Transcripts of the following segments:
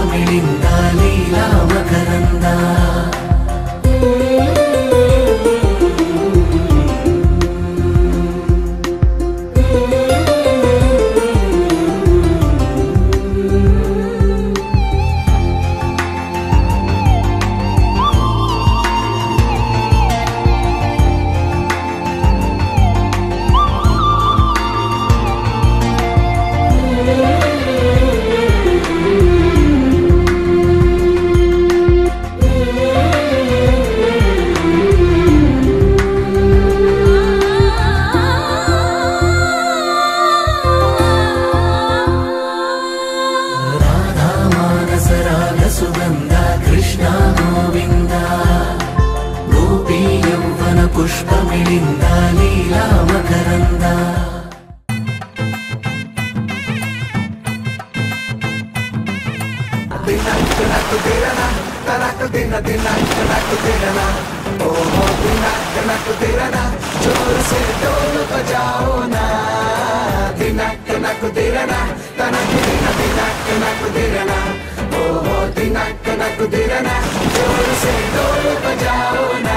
पुष्पमिलिन्द लीला मकरन्द पुष्पमिलिन्द लीला मकरन्द जोर से ढोल बजाओ ना दिनक नक दिरना तनक दिन दिनक नक दिरना ओ दिनक नक दिरना जोर से ढोल बजाओ ना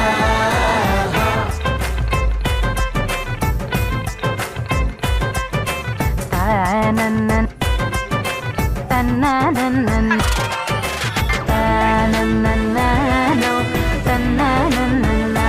नन्नन तन्ननन्नन तन्ननन्नो तन्ननन्नन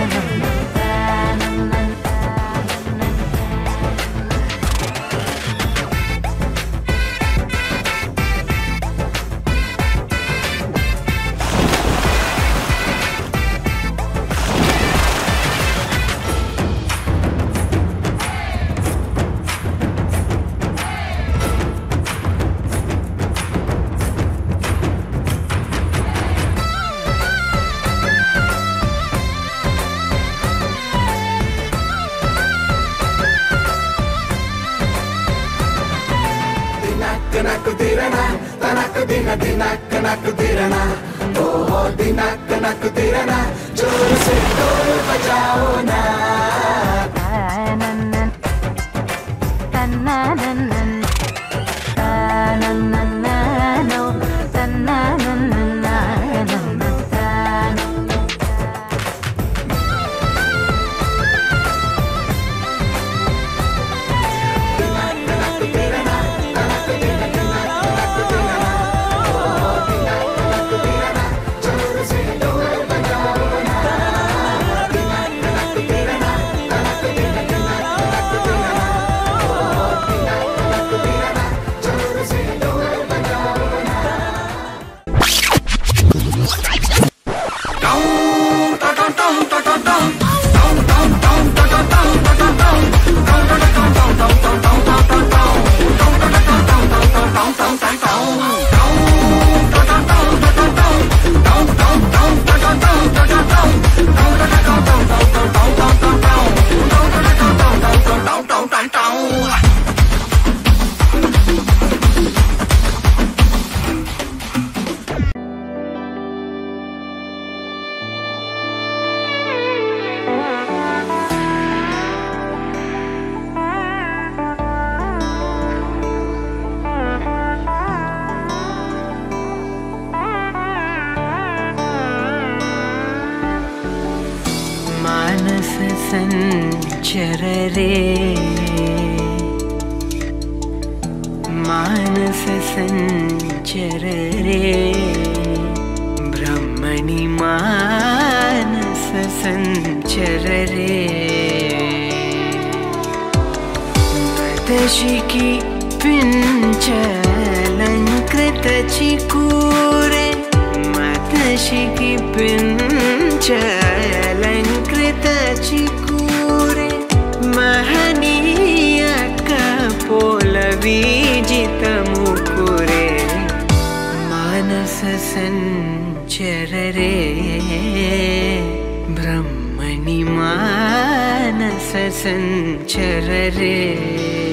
दिनक दिरना तनक दिन दिनक नक दिरना ओ दिनक नक दिरना जोर से ढोल बजाओ ना तन्ननन तन्ननन्नन तन्ननन्नो तन्ननन्नन मानस संचर रे मानस संचर रे ब्रह्मणि मानस संचर रे मदशिकी पिञ्चलङ्कृत चिकूरे मदशिकी पिञ्चलङ्कृत चिकूरे महनीय कपोलवीजित मुकुरे मानस संचर रे ब्रह्मणि मानस संचर रे